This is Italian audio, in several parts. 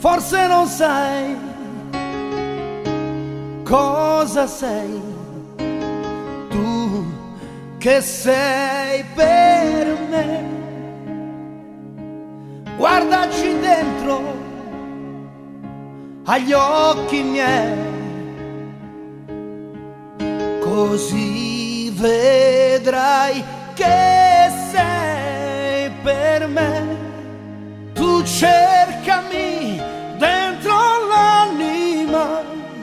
Forse non sai cosa sei tu, che sei per me. Guardaci dentro agli occhi miei, così vedrai che sei per me. Tu cercami dentro l'anima,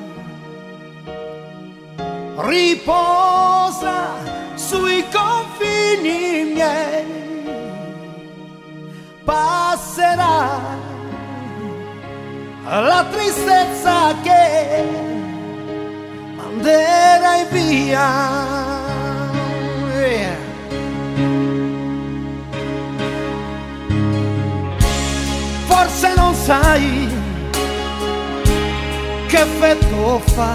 riposa sui confini miei. Passerà la tristezza che manderai via. Forse non sai che effetto fa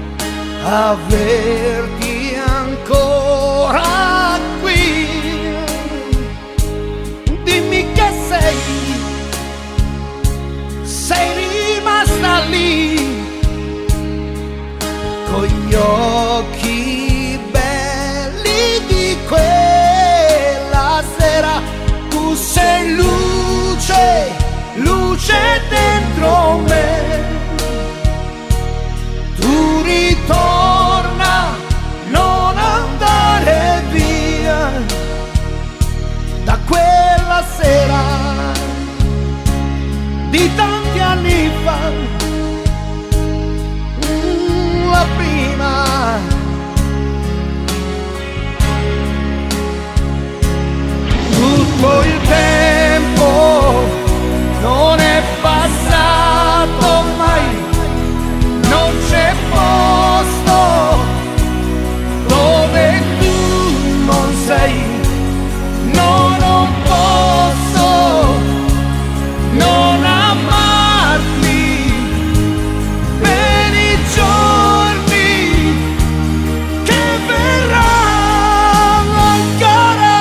averti ancora qui. Dimmi che sei rimasta lì, con gli occhi belli di quella sera. Tu sei luce, luce dentro me. Tu ritorna, non andare via da quella sera di tanti anni fa, la prima. Tutto il tempo non è passato mai, non c'è posto dove tu non sei. No, non posso non amarti per i giorni che verranno ancora.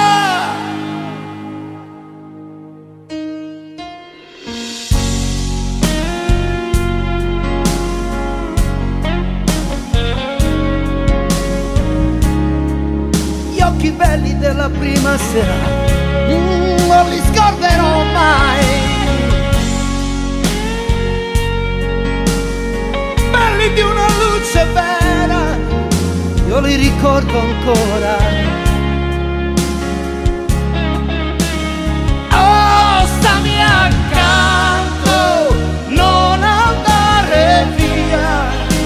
Gli occhi belli della prima sera non li scorderò mai. Belli di una luce vera, io li ricordo ancora. Oh, stammi accanto, non andare via.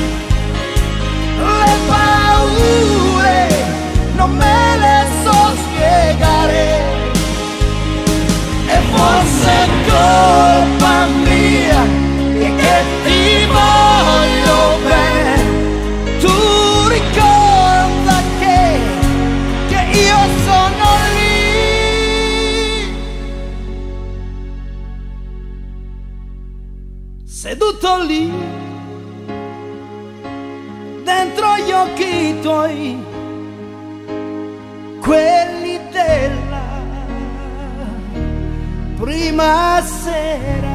Le paure non me le so spiegare, e forse è colpa mia che ti voglio bene. Tu ricorda che io sono lì, seduto lì dentro gli occhi tuoi, quelli della prima sera.